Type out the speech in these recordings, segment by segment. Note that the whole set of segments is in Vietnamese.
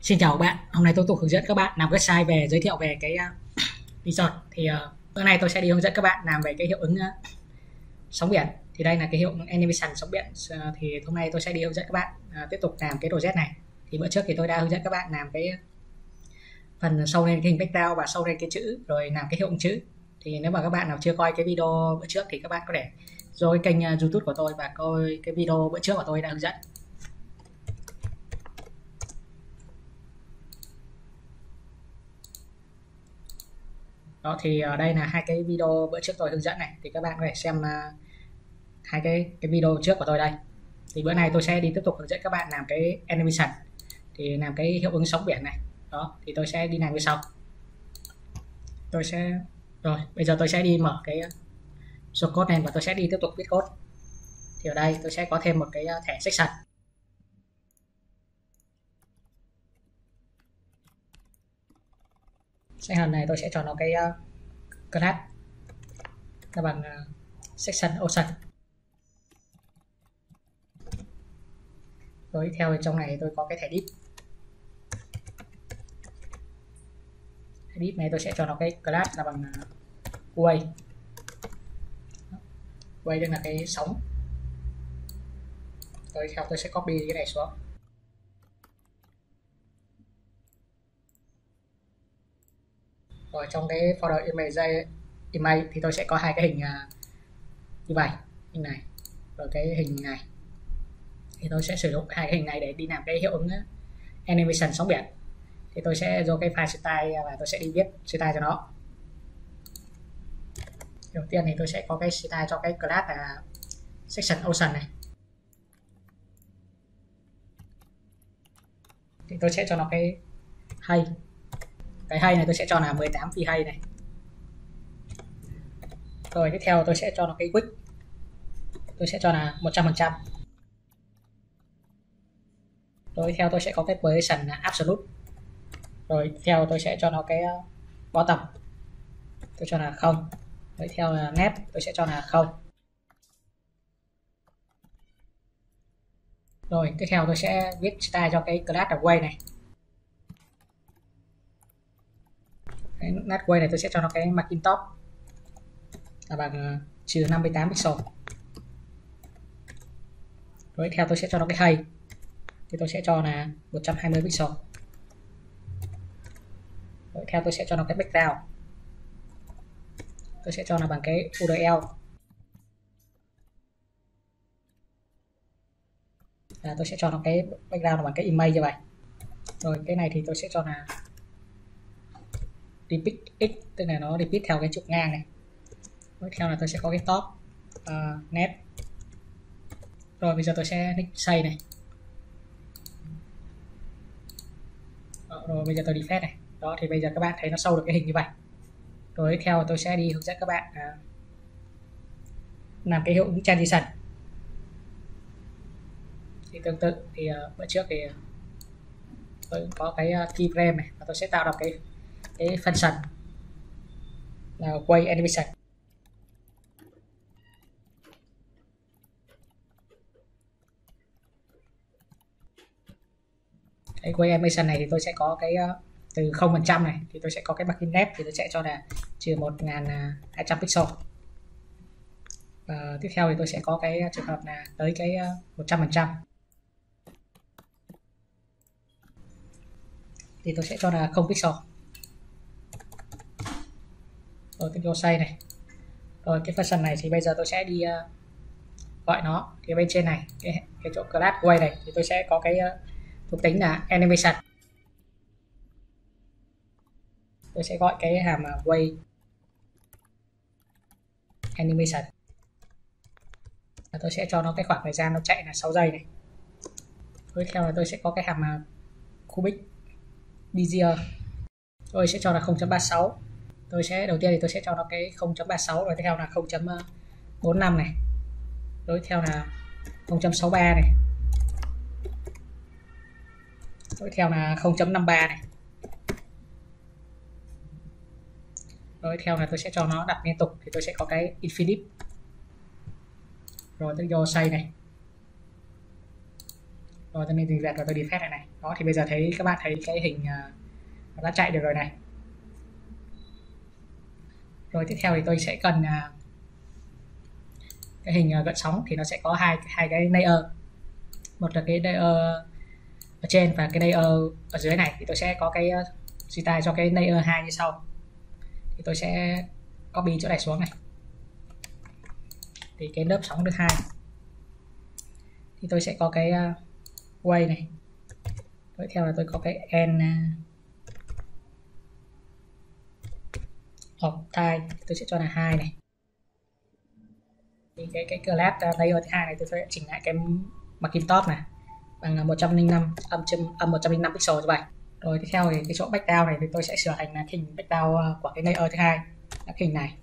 Xin chào các bạn, hôm nay tôi tục hướng dẫn các bạn làm website về giới thiệu về cái resort. Bữa nay tôi sẽ đi hướng dẫn các bạn làm về cái hiệu ứng sóng biển. Thì đây là cái hiệu ứng animation sóng biển. Thì hôm nay tôi sẽ đi hướng dẫn các bạn tiếp tục làm cái project này. Thì bữa trước thì tôi đã hướng dẫn các bạn làm cái phần show lên cái hình background và show lên cái chữ rồi làm cái hiệu ứng chữ. Thì nếu mà các bạn nào chưa coi cái video bữa trước thì các bạn có thể rồi kênh YouTube của tôi và coi cái video bữa trước của tôi đã hướng dẫn. Đó thì ở đây là hai cái video bữa trước tôi hướng dẫn này, thì các bạn có thể xem hai cái video trước của tôi đây. Thì bữa nay tôi sẽ đi tiếp tục hướng dẫn các bạn làm cái animation, thì làm cái hiệu ứng sóng biển này. Đó thì tôi sẽ đi làm như sau. Bây giờ tôi sẽ đi mở cái source code lên và tôi sẽ đi tiếp tục viết code. Thì ở đây tôi sẽ có thêm một cái thẻ section. Section này tôi sẽ cho nó cái class là bằng section ocean. Rồi theo thì trong này tôi có cái thẻ div. Thẻ div này tôi sẽ cho nó cái class là bằng wave. Wave đây là cái sóng. Rồi theo tôi sẽ copy cái này xuống. Rồi trong cái folder image thì tôi sẽ có hai cái hình như vậy, hình này và cái hình này. Thì tôi sẽ sử dụng hai cái hình này để đi làm cái hiệu ứng animation sóng biển. Thì tôi sẽ vô cái file style và tôi sẽ đi viết style cho nó. Đầu tiên thì tôi sẽ có cái style cho cái class là section ocean này. Thì tôi sẽ cho nó cái hay. Cái hay này tôi sẽ cho là 18 phi hay này. Rồi tiếp theo tôi sẽ cho nó cái width. Tôi sẽ cho là 100%. Rồi theo tôi sẽ có cái position là absolute. Rồi theo tôi sẽ cho nó cái bottom. Tôi cho là 0. Rồi theo là net tôi sẽ cho là 0. Rồi tiếp theo tôi sẽ viết style cho cái class là way này. Cái net way này tôi sẽ cho nó cái margin top là bằng trừ 58 pixel. Rồi theo tôi sẽ cho nó cái height thì tôi sẽ cho là 120 pixel. Rồi theo tôi sẽ cho nó cái background, tôi sẽ cho là bằng cái URL là tôi sẽ cho nó cái background là bằng cái image như vậy. Rồi cái này thì tôi sẽ cho là repeat x, tức là nó repeat theo cái trục ngang này. Tiếp theo là tôi sẽ có cái top net. Rồi bây giờ tôi sẽ click save này. Rồi bây giờ tôi defect này. Đó thì bây giờ các bạn thấy nó show được cái hình như vậy. Rồi tiếp theo tôi sẽ đi hướng dẫn các bạn làm cái hiệu ứng transition. Thì tương tự thì bữa trước thì tôi có cái keyframe này và tôi sẽ tạo ra cái function là wave animation. Cái wave animation này thì tôi sẽ có cái từ 0% này thì tôi sẽ có cái margin left thì tôi sẽ cho là trừ 1200 pixel. Và tiếp theo thì tôi sẽ có cái trường hợp là tới cái 100% thì tôi sẽ cho là 0 pixel. Rồi cái vô say này. Rồi cái function này thì bây giờ tôi sẽ đi gọi nó. Thì bên trên này cái chỗ class wave này thì tôi sẽ có cái thuộc tính là animation. Tôi sẽ gọi cái hàm wave animation và tôi sẽ cho nó cái khoảng thời gian nó chạy là 6 giây này. Tiếp theo là tôi sẽ có cái hàm cubic bezier, tôi sẽ cho là 0.36. Tôi sẽ đầu tiên thì tôi sẽ cho nó cái 0.36, rồi tiếp theo là 0.45 này, rồi tiếp theo là 0.63 này, rồi tiếp theo là 0.53 này, rồi tiếp theo là tôi sẽ cho nó đặt liên tục thì tôi sẽ có cái infinite. Rồi tôi vô say này. Rồi tôi nên duyệt và tôi đi phép này. Đó thì bây giờ thấy các bạn thấy cái hình nó đã chạy được rồi này. Rồi tiếp theo thì tôi sẽ cần cái hình gợn sóng, thì nó sẽ có hai cái layer, một là cái layer ở trên và cái layer ở dưới này. Thì tôi sẽ có cái style cho cái layer 2 như sau. Thì tôi sẽ copy chỗ này xuống này, thì cái lớp sóng thứ hai thì tôi sẽ có cái way này. Tiếp theo là tôi có cái end of time, tôi sẽ cho là 2 này. Thì cái class layer thứ hai này tôi sẽ chỉnh lại cái margin top này bằng là 105 âm 105 pixel như vậy. Rồi tiếp theo thì cái chỗ background này thì tôi sẽ sửa thành là hình background của cái layer thứ hai là hình này.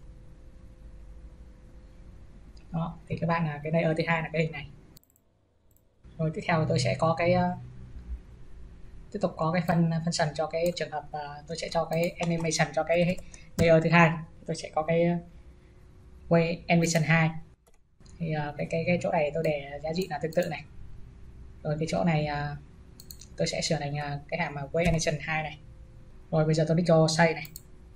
Đó thì các bạn là cái layer thứ hai là cái hình này. Rồi tiếp theo thì tôi sẽ có cái tiếp tục có cái function cho cái trường hợp tôi sẽ cho cái animation cho cái layer thứ hai. Tôi sẽ có cái way animation 2. Thì cái chỗ này tôi để giá trị là tương tự này. Rồi cái chỗ này tôi sẽ sửa thành cái hàm way animation 2 này. Rồi bây giờ tôi đi cho save này.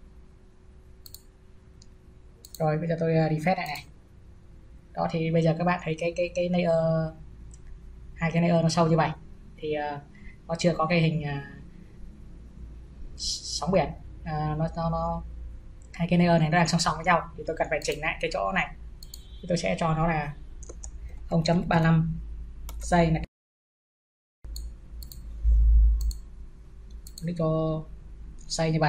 Rồi bây giờ tôi refresh lại này. Đó thì bây giờ các bạn thấy cái layer, hai cái layer nó sâu như vậy thì nó chưa có cái hình sóng biển. Nó hai cái layer này nó đang song song với nhau, thì tôi cần phải chỉnh lại cái chỗ này. Thì tôi sẽ cho nó là 0.35 giây này. Click cho xây như vậy.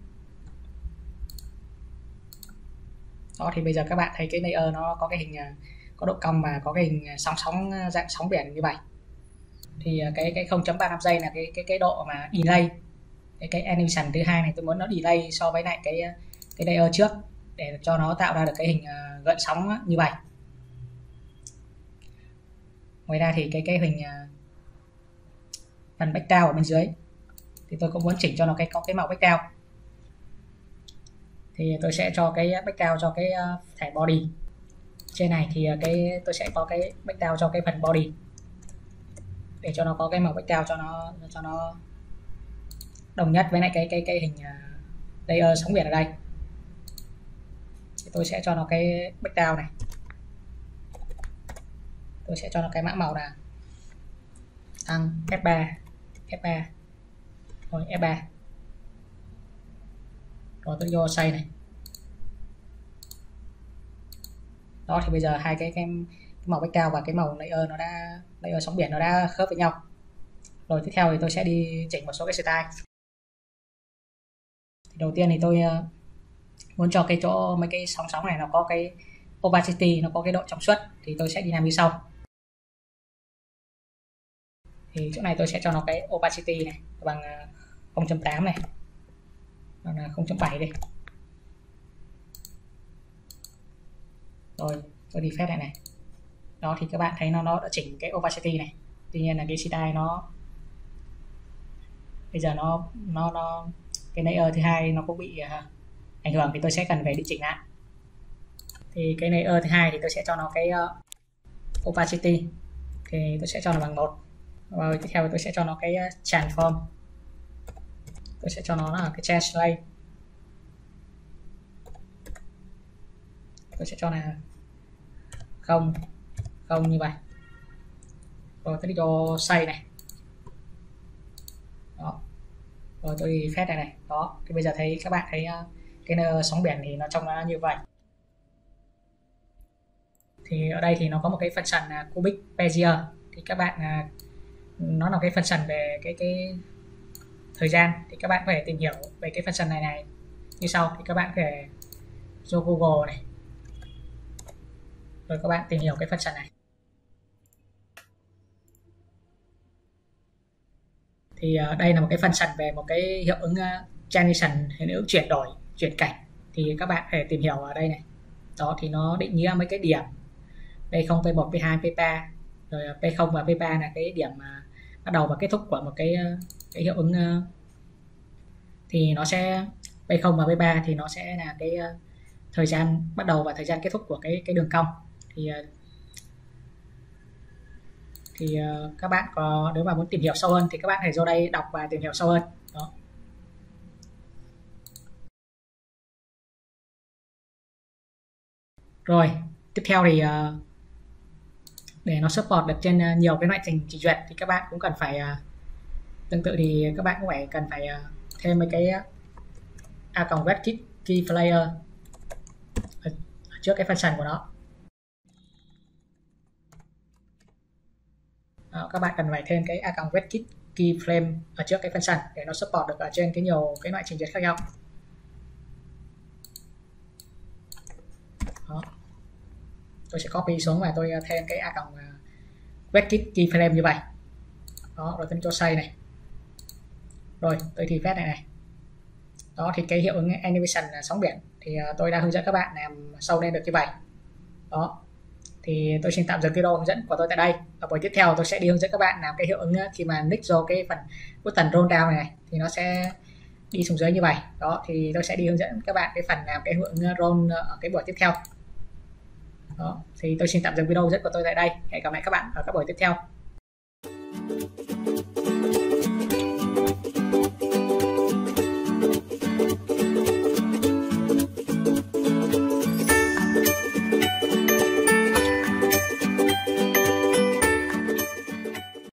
Đó thì bây giờ các bạn thấy cái layer nó có cái hình có độ cong và có cái hình sóng dạng sóng biển như vậy. Thì cái 0.35 giây là cái độ mà delay, cái animation thứ hai này tôi muốn nó delay so với lại cái layer trước để cho nó tạo ra được cái hình gợn sóng như vậy. Ngoài ra thì cái hình phần background ở bên dưới thì tôi cũng muốn chỉnh cho nó có cái màu background. Thì tôi sẽ cho cái background cho cái thẻ body. Trên này thì tôi sẽ có cái background cho cái phần body để cho nó có cái màu background cho nó đồng nhất với lại cái hình layer sóng biển ở đây. Thì tôi sẽ cho nó cái background này, tôi sẽ cho nó cái mã màu là tăng F3 rồi F3. Rồi tôi vô xây này. Đó thì bây giờ hai cái màu background và cái màu layer sóng biển nó đã khớp với nhau. Rồi tiếp theo thì tôi sẽ đi chỉnh một số cái style. Thì đầu tiên thì tôi muốn cho cái chỗ mấy cái sóng này nó có cái opacity, nó có cái độ trong suốt, thì tôi sẽ đi làm như sau. Thì chỗ này tôi sẽ cho nó cái opacity này bằng 0.8 này, hoặc là 0.7 đi. Rồi tôi đi phép lại này. Đó thì các bạn thấy nó đã chỉnh cái opacity này. Tuy nhiên là cái style nó bây giờ nó cái layer thứ hai nó cũng bị ảnh hưởng, thì tôi sẽ cần phải đi chỉnh lại. Thì cái layer thứ hai thì tôi sẽ cho nó cái opacity thì tôi sẽ cho nó bằng 1. Rồi tiếp theo tôi sẽ cho nó cái transform, tôi sẽ cho nó là cái translate, tôi sẽ cho là không như vậy. Rồi tôi đi cho save này. Đó. Rồi tôi đi phép này. Đó thì bây giờ thấy các bạn thấy cái sóng biển thì nó trông nó như vậy. Thì ở đây thì nó có một cái function là cubic Bezier. Thì các bạn nó là cái function về cái thời gian, thì các bạn có thể tìm hiểu về cái function này như sau. Thì các bạn có thể vô Google này, rồi các bạn tìm hiểu cái function này. Thì đây là một cái function về một cái hiệu ứng transition, hiệu ứng chuyển cảnh. Thì các bạn có thể tìm hiểu ở đây này. Đó thì nó định nghĩa mấy cái điểm P0, P1, P2, P3. Rồi P0 và P3 là cái điểm bắt đầu và kết thúc của một cái hiệu ứng, thì nó sẽ P0 và P3 thì nó sẽ là cái thời gian bắt đầu và thời gian kết thúc của cái đường cong. Thì thì các bạn nếu mà muốn tìm hiểu sâu hơn thì các bạn hãy vô đây đọc và tìm hiểu sâu hơn. Đó. Rồi tiếp theo thì để nó support được trên nhiều cái loại trình duyệt thì các bạn cũng cần phải tương tự thì các bạn cũng cần phải thêm mấy cái WebKit Key Player ở trước cái function của nó. Đó, các bạn cần phải thêm cái WebKit keyframe ở trước cái function để nó support được ở trên cái nhiều cái loại trình duyệt khác nhau. Đó. Tôi sẽ copy xuống và tôi thêm cái WebKit keyframe như vậy. Đó, rồi tôi cho save này. Rồi tôi thì phép này. Đó thì cái hiệu ứng animation sóng biển thì tôi đã hướng dẫn các bạn làm sâu lên được như vậy. Đó thì tôi xin tạm dừng video hướng dẫn của tôi tại đây. Ở buổi tiếp theo tôi sẽ đi hướng dẫn các bạn làm cái hiệu ứng khi mà nick vô cái phần button roll down này thì nó sẽ đi xuống dưới như vậy. Đó thì tôi sẽ đi hướng dẫn các bạn cái phần làm cái hiệu ứng roll ở cái buổi tiếp theo. Đó thì tôi xin tạm dừng video hướng dẫn của tôi tại đây. Hẹn gặp lại các bạn ở các buổi tiếp theo.